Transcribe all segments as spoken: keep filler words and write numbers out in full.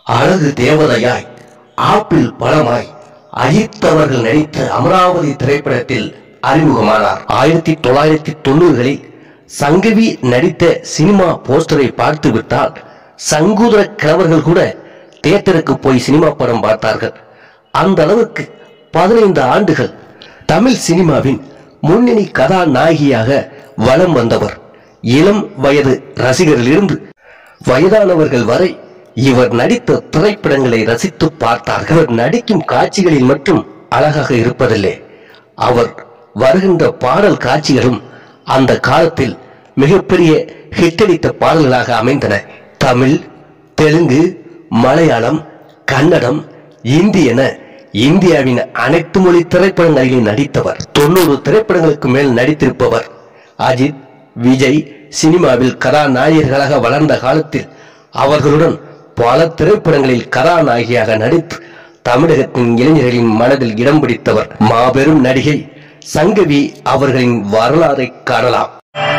அழகு தேவதையாய், ஆப்பிள் பழமாய் அஜித் அவர்கள் நடித்த அமராவதி திரைப்படத்தில் அறிமுகமானார். ஆயிரத்தி தொள்ளாயிரத்தி தொண்ணூறுகளில் சங்கவி நடித்த சினிமா போஸ்டரை பார்த்து விட்டால் சங்கூதர கிழவர்கள் கூட தியேட்டருக்கு போய் சினிமா படம் பார்த்தார்கள். அந்த அளவுக்கு பதினைந்து ஆண்டுகள் தமிழ் சினிமாவின் முன்னணி கதாநாயகியாக வலம் வந்தவர். இளம் வயது ரசிகரிலிருந்து வயதானவர்கள் வரை இவர் நடித்த திரைப்படங்களை ரசித்து பார்த்தார்கள். அவர் நடிக்கும் காட்சிகளில் மட்டும் அழகாக இருப்பதில்லை, அவர் வருகின்ற பாடல் காட்சிகளும் அந்த காலத்தில் மிகப்பெரிய ஹிட்டடித்த பாடல்களாக அமைந்தன. தமிழ், தெலுங்கு, மலையாளம், கன்னடம், இந்தி என இந்தியாவின் அனைத்து மொழி திரைப்படங்களிலும் நடித்தவர். தொண்ணூறு திரைப்படங்களுக்கு மேல் நடித்திருப்பவர். அஜித், விஜய் சினிமாவில் கதாநாயகர்களாக வளர்ந்த காலத்தில் அவர்களுடன் பல திரைப்படங்களில் கதாநாயகியாக நடித்து தமிழகத்தின் இளைஞர்களின் மனதில் இடம் பிடித்தவர். மாபெரும் நடிகை சங்கவி அவர்களின் வரலாறை காணலாம்.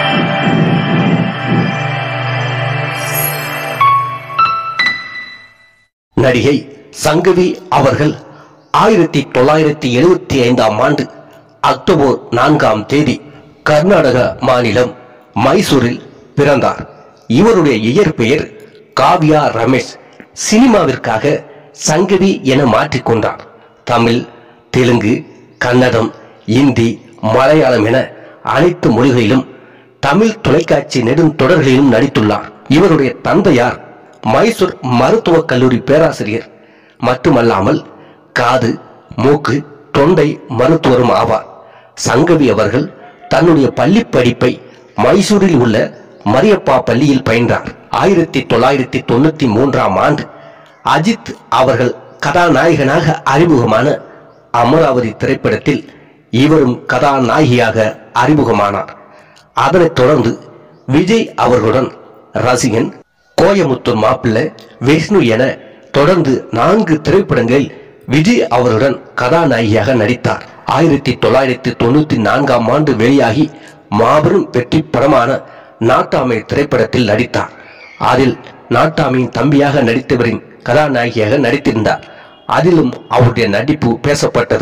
நடிகை சங்கவி அவர்கள் ஆயிரத்தி தொள்ளாயிரத்தி எழுபத்தி ஐந்தாம் ஆண்டு அக்டோபர் நான்காம் தேதி கர்நாடக மாநிலம் மைசூரில் பிறந்தார். இவருடைய இயற்பெயர் காவ்யா ரமேஷ். சினிமாவிற்காக சங்கவி என மாற்றிக்கொண்டார். தமிழ், தெலுங்கு, கன்னடம், இந்தி, மலையாளம் என அனைத்து மொழிகளிலும் தமிழ் தொலைக்காட்சி நெடுந்தொடர்களிலும் நடித்துள்ளார். இவருடைய தந்தையார் மைசூர் மருத்துவக் கல்லூரி பேராசிரியர் மட்டுமல்லாமல் காது, மூக்கு, தொண்டை மருத்துவரும் ஆவார். சங்கவி அவர்கள் தன்னுடைய பள்ளி படிப்பை மைசூரில் உள்ள மரியப்பா பள்ளியில் பயின்றார். ஆயிரத்தி தொள்ளாயிரத்தி தொண்ணூத்தி மூன்றாம் ஆண்டு அஜித் அவர்கள் கதாநாயகனாக அறிமுகமான அமராவதி திரைப்படத்தில் இவரும் கதாநாயகியாக அறிமுகமானார். அதனைத் தொடர்ந்து விஜய் அவர்களுடன் ரசிகன், கோயமுத்தூர் மாப்பிள்ளை, விஷ்ணு என தொடர்ந்து நான்கு திரைப்படங்களில் விஜய் அவருடன் கதாநாயகியாக நடித்தார். ஆயிரத்தி தொள்ளாயிரத்தி தொண்ணூத்தி நான்காம் ஆண்டு வெளியாகி மாபெரும் வெற்றி படமான நாட்டாமை திரைப்படத்தில் நடித்தார். அதில் நாட்டாமையின் தம்பியாக நடித்தவரின் கதாநாயகியாக நடித்திருந்தார். அதிலும் அவருடைய நடிப்பு பேசப்பட்டது.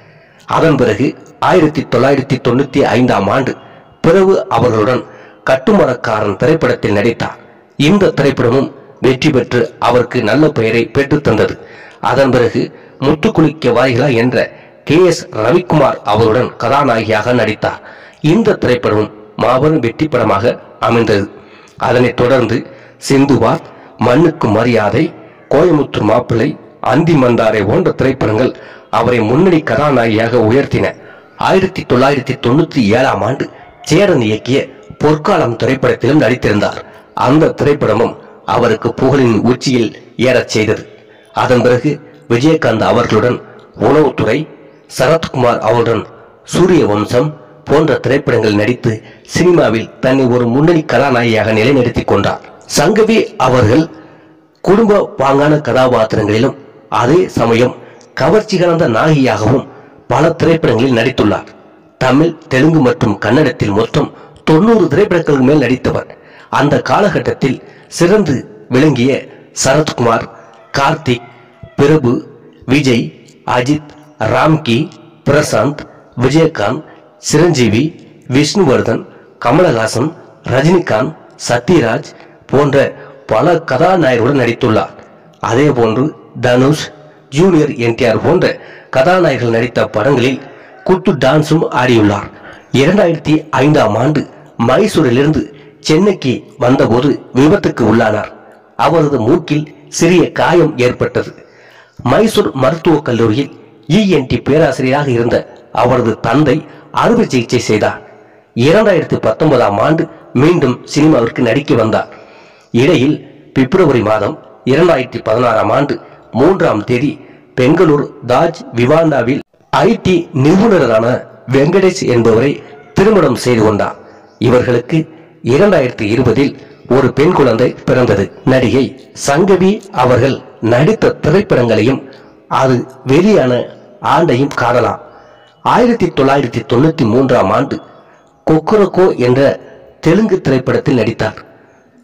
அதன் பிறகு ஆயிரத்தி தொள்ளாயிரத்தி தொண்ணூத்தி ஐந்தாம் ஆண்டு பிறகு அவர்களுடன் கட்டுமரக்காரன் திரைப்படத்தில் நடித்தார். இந்த திரைப்படமும் வெற்றி பெற்று அவருக்கு நல்ல பெயரை பெற்றுத் தந்தது. அதன் பிறகு முத்துக்குளிக்க வாரிகளா என்ற கே எஸ் ரவிக்குமார் அவருடன் கதாநாயகியாக நடித்தார். இந்த திரைப்படமும் மாபெரும் வெற்றி படமாக அமைந்தது. அதனைத் தொடர்ந்து சிந்துவா, மண்ணுக்கு மரியாதை, கோயமுத்தூர் மாப்பிள்ளை, அந்தி மந்தாரை போன்ற திரைப்படங்கள் அவரை முன்னணி கதாநாயகியாக உயர்த்தின. ஆயிரத்தி தொள்ளாயிரத்தி தொண்ணூத்தி ஏழாம் ஆண்டு சேரன் இயக்கிய பொற்காலம் திரைப்படத்திலும் நடித்திருந்தார். அந்த திரைப்படமும் அவருக்கு புகழின் உச்சியில் ஏறச் செய்தது. அதன் பிறகு விஜயகாந்த் அவர்களுடன் உணவுத்துறை, சரத்குமார் அவருடன் சூரிய வம்சம் போன்ற திரைப்படங்கள் நடித்து சினிமாவில் தன்னை ஒரு முன்னணி கதாநாயகியாக நிலைநிறுத்திக் கொண்டார். சங்கவி அவர்கள் குடும்ப பாங்கான கதாபாத்திரங்களிலும் அதே சமயம் கவர்ச்சி கலந்த நாயகியாகவும் பல திரைப்படங்களில் நடித்துள்ளார். தமிழ், தெலுங்கு மற்றும் கன்னடத்தில் மொத்தம் தொண்ணூறு திரைப்படங்களுக்கு மேல் நடித்தவர். அந்த காலகட்டத்தில் சிறந்து விளங்கிய சரத்குமார், கார்த்திக், பிரபு, விஜய், அஜித், ராம்கி, பிரசாந்த், விஜயகாந்த், சிரஞ்சீவி, விஷ்ணுவர்தன், கமலஹாசன், ரஜினிகாந்த், சத்யராஜ் போன்ற பல கதாநாயகருடன் நடித்துள்ளார். அதே போன்று Dhanush, junior N T R போன்ற கதாநாயகர்கள் நடித்த படங்களில் குத்து டான்ஸும் ஆடியுள்ளார். இரண்டாயிரத்தி ஐந்தாம் ஆண்டு மைசூரிலிருந்து சென்னைக்கு வந்தபோது விபத்துக்கு உள்ளானார். அவரது மூக்கில் சிறிய காயம் ஏற்பட்டது. மைசூர் மருத்துவக் கல்லூரியில் இ என் டி பேராசிரியராக இருந்த அவரது தந்தை அறுவை சிகிச்சை செய்தார். இரண்டாயிரத்தி பத்தொன்பதாம் ஆண்டு மீண்டும் சினிமாவிற்கு நடிக்க வந்தார். இடையில் பிப்ரவரி மாதம் இரண்டாயிரத்தி பதினாறாம் ஆண்டு மூன்றாம் தேதி பெங்களூர் தாஜ் விவாண்டாவில் ஐ டி நிபுணரான வெங்கடேஷ் என்பவரை திருமணம் செய்து கொண்டார். இவர்களுக்கு இரண்டாயிரத்தி இருபதில் ஒரு பெண் குழந்தை பிறந்தது. நடிகை சங்கவி அவர்கள் நடித்த திரைப்படங்களையும் அது வெளியான ஆண்டையும் காணலாம். ஆயிரத்தி தொள்ளாயிரத்தி தொண்ணூத்தி மூன்றாம் ஆண்டு கொக்கரக்கோ என்ற தெலுங்கு திரைப்படத்தில் நடித்தார்.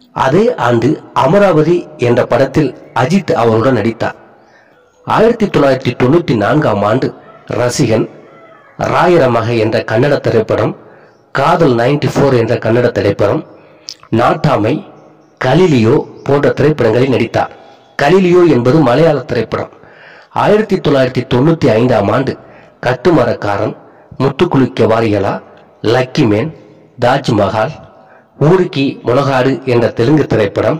அதே ஆண்டு அமராவதி என்ற படத்தில் அஜித் அவருடன் நடித்தார். ஆயிரத்தி தொள்ளாயிரத்தி தொண்ணூத்தி நான்காம் ஆண்டு ரசிகன், ராயரமக என்ற கன்னட திரைப்படம், காதல் நைன்டி போர் என்ற கன்னட திரைப்படம், நாட்டாமை, கலிலியோ போன்ற திரைப்படங்களில் நடித்தார். கலிலியோ என்பது மலையாள திரைப்படம். ஆயிரத்தி தொள்ளாயிரத்தி தொண்ணூத்தி ஐந்தாம் ஆண்டு கட்டுமரக்காரன், முத்துக்குளிக்க வாரிகளா, லக்கி மேன், தாஜ்மஹால், ஊருக்கு முனகாடு என்ற தெலுங்கு திரைப்படம்,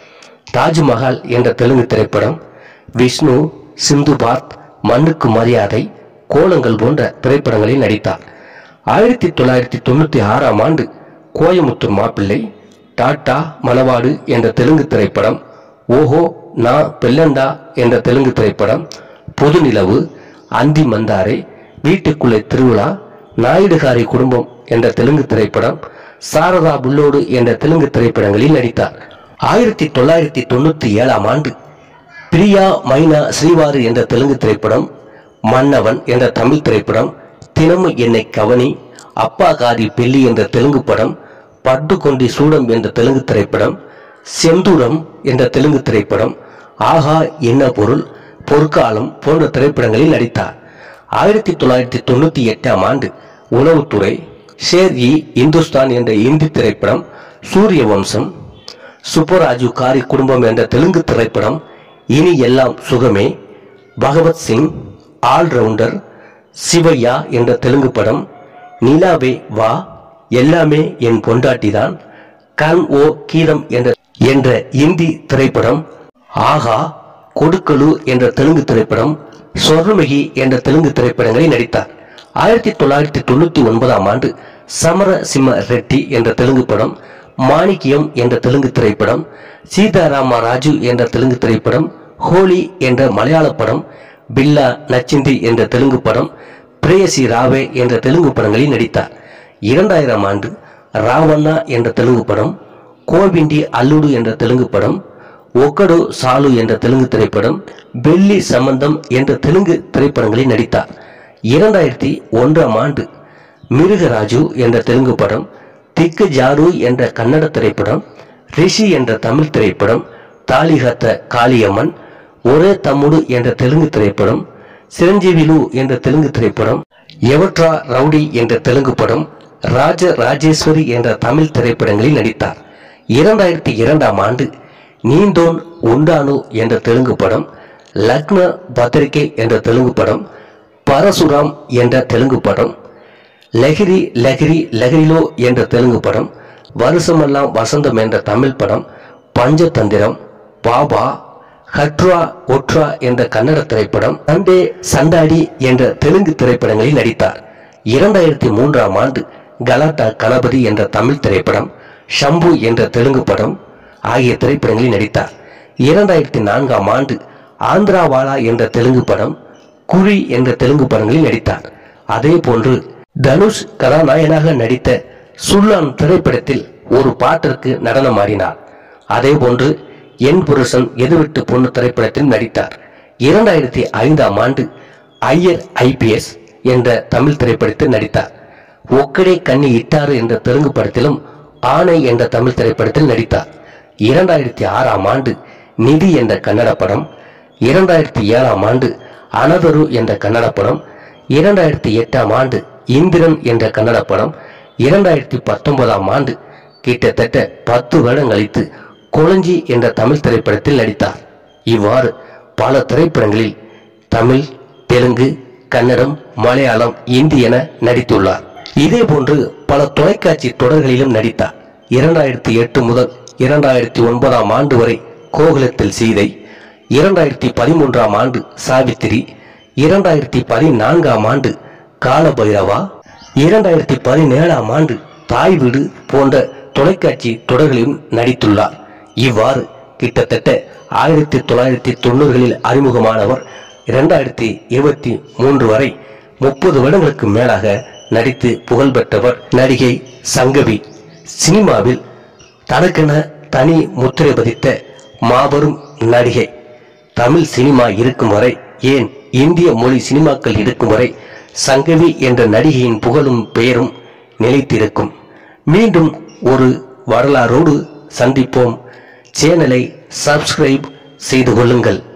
தாஜ்மஹால் என்ற தெலுங்கு திரைப்படம், விஷ்ணு, சிந்துபாத், மண்ணுக்கு மரியாதை, கோலங்கள் போன்ற திரைப்படங்களில் நடித்தார். ஆயிரத்தி தொள்ளாயிரத்தி தொண்ணூத்தி ஆறாம் ஆண்டு கோயமுத்தூர் மாப்பிள்ளை, டாட்டா மணவாடு என்ற தெலுங்கு திரைப்படம், ஓஹோ நா பெல்லண்டா என்ற தெலுங்கு திரைப்படம், பொதுநிலவு, அந்தி மந்தாரை, வீட்டுக்குள்ளே திருவிழா, நாயுடுகாரி குடும்பம் என்ற தெலுங்கு திரைப்படம், சாரதா புல்லோடு என்ற தெலுங்கு திரைப்படங்களில் நடித்தார். ஆயிரத்தி தொள்ளாயிரத்தி தொண்ணூத்தி ஏழாம் ஆண்டு பிரியா மைனா ஸ்ரீவாரு என்ற தெலுங்கு திரைப்படம், மன்னவன் என்ற தமிழ் திரைப்படம், தினமும் என்னை கவனி, அப்பா காரி பெல்லி என்ற தெலுங்கு படம், பட்டு கொண்டி சூடம் என்ற தெலுங்கு திரைப்படம், செந்தூரம் என்ற தெலுங்கு திரைப்படம், ஆஹா என்ன பொருள், பொற்காலம் போன்ற திரைப்படங்களில் நடித்தார். ஆயிரத்தி தொள்ளாயிரத்தி தொண்ணூத்தி எட்டாம் ஆண்டு உளவுத்துறை, ஷேர் இ இந்துஸ்தான் என்ற இந்தி திரைப்படம், சூரிய வம்சம், சுப்பராஜு காரி குடும்பம் என்ற தெலுங்கு திரைப்படம், இனி எல்லாம் சுகமே, பகவத் சிங், ஆல்ரவுண்டர், சிவையா என்ற தெலுங்கு படம், நிலாவே வா, எல்லாமே என் பொண்டாட்டிதான், கண் ஓ கீதம் என்ற என்ற இந்தி திரைப்படம், ஆகா, கொடுக்கலு என்ற தெலுங்கு திரைப்படம், சொர்ணமிகி என்ற தெலுங்கு திரைப்படங்களில் நடித்தார். ஆயிரத்தி தொள்ளாயிரத்தி தொண்ணூத்தி ஒன்பதாம் ஆண்டு சமர சிம்ம ரெட்டி என்ற தெலுங்கு படம், மாணிக்கியம் என்ற தெலுங்கு திரைப்படம், சீதாராம ராஜு என்ற தெலுங்கு திரைப்படம், ஹோலி என்ற மலையாள படம், பில்லா நச்சிந்தி என்ற தெலுங்கு படம், பிரேயசி ராவே என்ற தெலுங்கு படங்களில் நடித்தார். இரண்டாயிரம் ஆண்டு ராவண்ணா என்ற தெலுங்கு படம், கோவிண்டி அல்லுடு என்ற தெலுங்கு படம், ஒக்கடு சாலு என்ற தெலுங்கு திரைப்படம், பெல்லி சம்பந்தம் என்ற தெலுங்கு திரைப்படங்களில் நடித்தார். இரண்டாயிரத்தி ஒன்றாம் ஆண்டு மிருகராஜு என்ற தெலுங்கு படம், திக்கு ஜாரு என்ற கன்னட திரைப்படம், ரிஷி என்ற தமிழ் திரைப்படம், தாலிகத்த காளியம்மன், ஒரே தம்முடு என்ற தெலுங்கு திரைப்படம், சிரஞ்சீவிலு என்ற தெலுங்கு திரைப்படம், எவட்ரா ரவுடி என்ற தெலுங்கு படம், ராஜ ராஜேஸ்வரி என்ற தமிழ் திரைப்படங்களில் நடித்தார். இரண்டாயிரத்தி இரண்டாம் ஆண்டு நீந்தோன் உண்டானு என்ற தெலுங்கு படம், லக்ன பத்திரிகை என்ற தெலுங்கு படம், பரசுராம் என்ற தெலுங்கு படம், லஹிரி லஹிரி லஹிரிலோ என்ற தெலுங்கு படம், வருஷமெல்லாம் வசந்தம் என்ற தமிழ் படம், பஞ்சதந்திரம், பாபா, ஹட்ரா ஒட்ரா என்ற கன்னட திரைப்படம், சண்டே சண்டாடி என்ற தெலுங்கு திரைப்படங்களில் நடித்தார். இரண்டாயிரத்தி மூன்றாம் ஆண்டு கலாட்டா கணபதி என்ற தமிழ் திரைப்படம், ஷம்பு என்ற தெலுங்கு படம் ஆகிய திரைப்படங்களில் நடித்தார். இரண்டாயிரத்தி நான்காம் ஆண்டு ஆந்திராவாலா என்ற தெலுங்கு படம், குழி என்ற தெலுங்கு படங்களில் நடித்தார். அதே போன்று தனுஷ் கதாநாயகனாக நடித்த சுல்லான் திரைப்படத்தில் ஒரு பாட்டிற்கு நடனமாடினார். அதே போன்று என் புருஷன் எதிர்விட்டு பொண்ணு திரைப்படத்தில் நடித்தார். இரண்டாயிரத்தி ஐந்தாம் ஆண்டு ஐயர் ஐபிஎஸ் என்ற தமிழ் திரைப்படத்தில் நடித்தார். ஒக்கடே கண்ணி இட்டாறு என்ற தெலுங்கு படத்திலும் ஆணை என்ற தமிழ் திரைப்படத்தில் நடித்தார். இரண்டாயிரத்தி ஆறாம் ஆண்டு நிதி என்ற கன்னட படம், இரண்டாயிரத்தி ஏழாம் ஆண்டு அனதரு என்ற கன்னட படம், இரண்டாயிரத்தி எட்டாம் ஆண்டு இந்திரன் என்ற கன்னட படம், இரண்டாயிரத்தி பத்தொன்பதாம் ஆண்டு கிட்டத்தட்ட பத்து வருடம் கழித்து கொளஞ்சி என்ற தமிழ் திரைப்படத்தில் நடித்தார். இவ்வாறு பல திரைப்படங்களில் தமிழ், தெலுங்கு, கன்னடம், மலையாளம், இந்தி என நடித்துள்ளார். இதே போன்று பல தொலைக்காட்சி தொடர்களிலும் நடித்தார். இரண்டாயிரத்தி எட்டு முதல் இரண்டாயிரத்தி ஒன்பதாம் ஆண்டு வரை கோகுலத்தில் சீதை, இரண்டாயிரத்தி பதிமூன்றாம் ஆண்டு சாவித்திரி, இரண்டாயிரத்தி பதினான்காம் ஆண்டு காலபைரவா, இரண்டாயிரத்தி பதினேழாம் ஆண்டு தாய் வீடு போன்ற தொலைக்காட்சி தொடர்களிலும் நடித்துள்ளார். இவ்வாறு கிட்டத்தட்ட ஆயிரத்தி தொள்ளாயிரத்தி தொண்ணூறுகளில் அறிமுகமானவர் இரண்டாயிரத்தி இருபத்தி மூன்று வரை முப்பது வருடங்களுக்கு மேலாக நடித்து புகழ்பெற்றவர் நடிகை சங்கவி. சினிமாவில் தனக்கென தனி முத்திரை பதித்த மாபெரும் நடிகை. தமிழ் சினிமா இருக்கும் வரை, ஏன் இந்திய மொழி சினிமாக்கள் இருக்கும் வரை சங்கவி என்ற நடிகையின் புகழும் பெயரும் நிலைத்திருக்கும். மீண்டும் ஒரு வரலாறோடு சந்திப்போம். சேனலை சப்ஸ்கிரைப் செய்து கொள்ளுங்கள்.